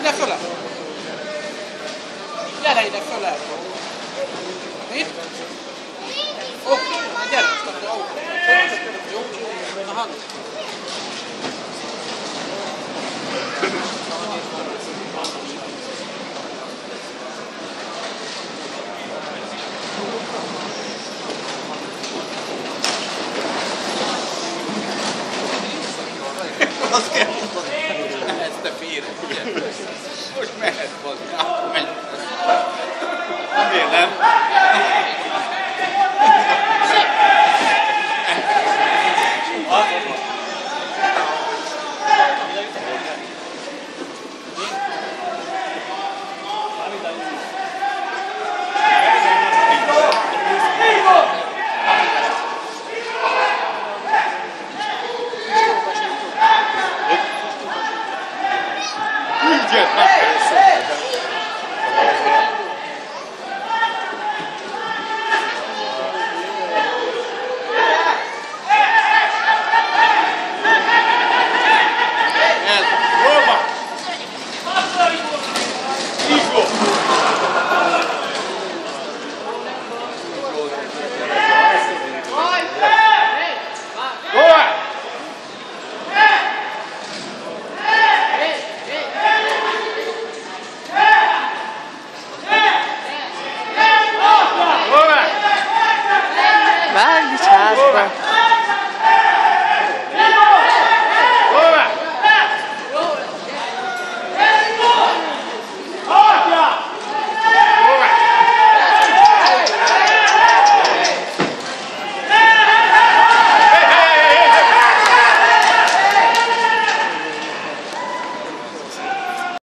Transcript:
ide föle! Gyere ide föle! Mit? Oké, gyere, aztán jó. Aha. Azt kell mondani. Ezt te félre, ugye? Most mehet, bazd. Menj. Miért nem?